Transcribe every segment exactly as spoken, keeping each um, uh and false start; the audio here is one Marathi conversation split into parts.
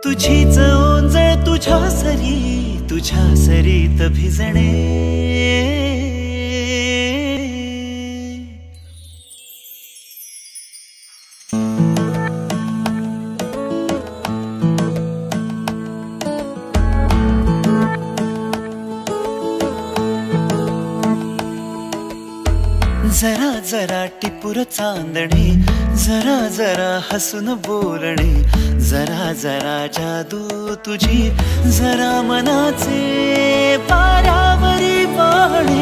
तुझीच ओंजळ तुझ्या सरी तुझ्या सरीत भिजणे जरा जरा टिपूर चांदणे जरा जरा हसून बोलणे जरा जरा जादू तुझी जरा मनाचे पारावरी वाहणे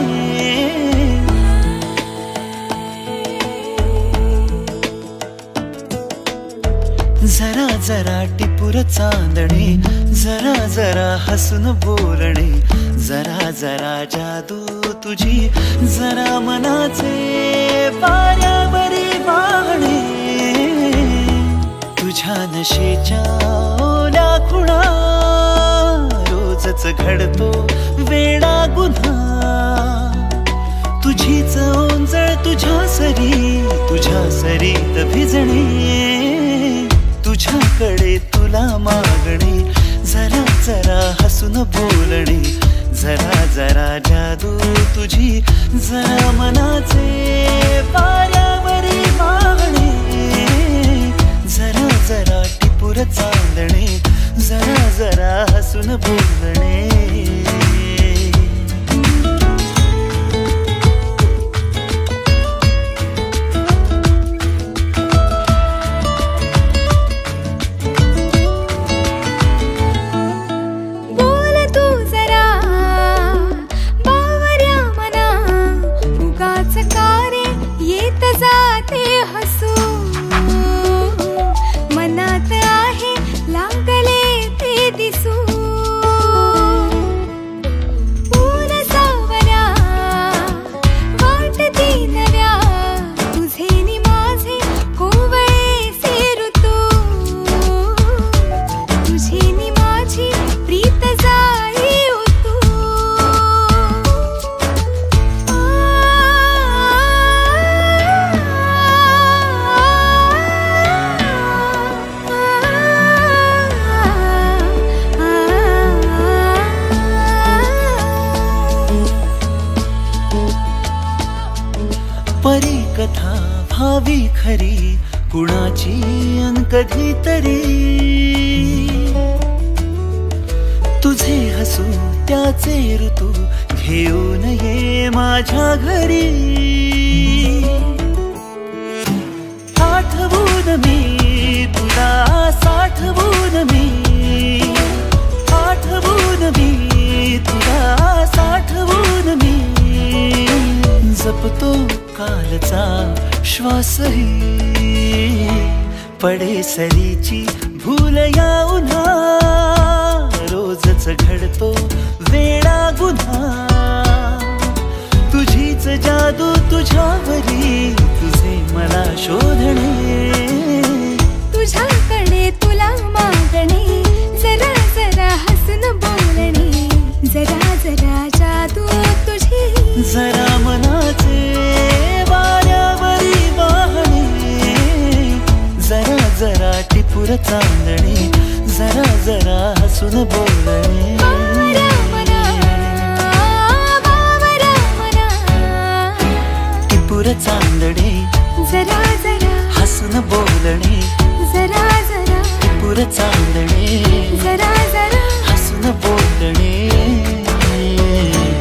जरा जरा टिपूर चांदणे जरा जरा हसून बोलणे जरा जरा जादू तुझी जरा मनाचे पारावरी वाहणे तुझ्या नशेच्या ओल्या खुणा रोजच घडतो वेडा गुन्हा तुझीच ओंजळ तुझ्या सरी तुझ्या सरीत भिजणे तुझ्याकडे तुला मागणे जरा जरा हसून बोलणे जरा जरा जादू तुझी जरा मनाचे पारावरी वाहणे जरा जरा टिपूर चांदणे जरा जरा हसून बोलणे परी कथा भावी खरी कुणाची अन कधीतरी तुझे हसू त्याचे ऋतू घेऊन ये माझ्या घरी आठवून मी तुला साठवून मी आठवून मी तुला साठवून मी जपतो कालचा श्वासही पडे सरीची भूल या उन्हा रोजच घडतो वेडा गुन्हा तुझीच जादू तुझ्यावरी तुझे मला शोधणे तुझ्याकडे तुला मागणे जरा जरा हसून बोलणे जरा जरा जादू तुझी जरा मनाचे वाऱ्यावरी वाहणे जरा जरा टिपूर चांदणे जरा जरा हसून बोलणे टिपूर चांदणे जरा जरा हसून बोलणे जरा जरा टिपूर चांदणे जरा जरा हसून बोलणे